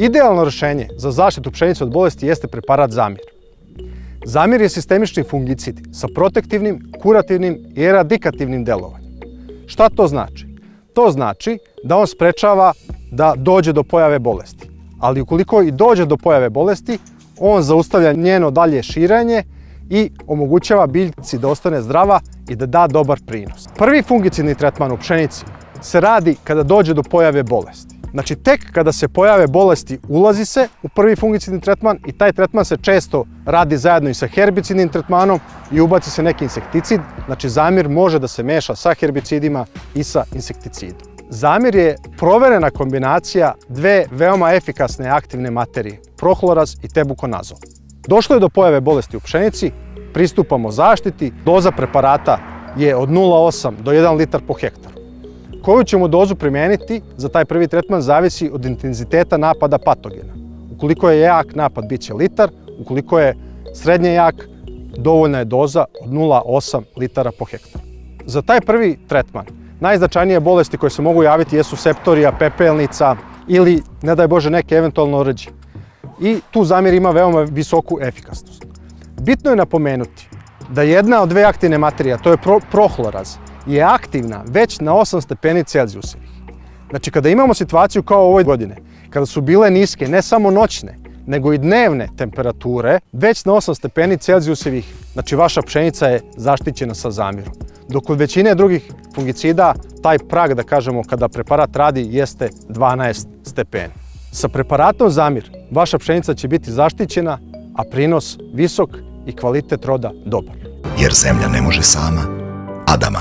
Idealno rješenje za zaštitu pšenice od bolesti jeste preparat Zamir. Zamir je sistemični fungicid sa protektivnim, kurativnim i eradikativnim delovanjem. Šta to znači? To znači da on sprečava da dođe do pojave bolesti. Ali ukoliko i dođe do pojave bolesti, on zaustavlja njeno dalje širenje i omogućava biljci da ostane zdrava i da da dobar prinos. Prvi fungicidni tretman u pšenici se radi kada dođe do pojave bolesti. Znači, tek kada se pojave bolesti ulazi se u prvi fungicidni tretman i taj tretman se često radi zajedno i sa herbicidnim tretmanom i ubaci se neki insekticid. Znači, Zamir može da se meša sa herbicidima i sa insekticidom. Zamir je proverena kombinacija dve veoma efikasne aktivne materije, prohloraz i tebukonazol. Došlo je do pojave bolesti u pšenici, pristupamo zaštiti, doza preparata je od 0,8 do 1 litar po hektaru. Koju ćemo dozu primijeniti za taj prvi tretman zavisi od intenziteta napada patogena. Ukoliko je jak napad, bit će litar, ukoliko je srednje jak, dovoljna je doza od 0,8 litara po hektaru. Za taj prvi tretman najznačajnije bolesti koje se mogu javiti jesu septorija, pepelnica ili, ne daj Bože, neke eventualno rđe. I tu Zamir ima veoma visoku efikasnost. Bitno je napomenuti da jedna od dve aktivne materije, a to je prohloraz, je aktivna već na 8 stepeni Celzijusevih. Znači, kada imamo situaciju kao ove godine, kada su bile niske, ne samo noćne, nego i dnevne temperature, već na 8 stepeni Celzijusevih, znači vaša pšenica je zaštićena sa Zamirom. Dok kod većine drugih fungicida, taj prag, da kažemo, kada preparat radi, jeste 12 stepeni. Sa preparatom Zamir, vaša pšenica će biti zaštićena, a prinos visok i kvalitet roda dobar. Jer zemlja ne može sama, Adama.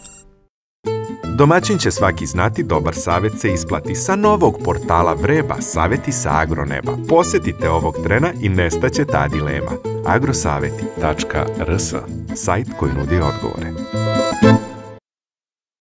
Domaćin će svaki znati, dobar savjet se isplati. Sa novog portala Vreba, savjeti sa agroneba. Posjetite ovog trena i nestaće ta dilema. agrosavjeti.rs, sajt koji nudi odgovore.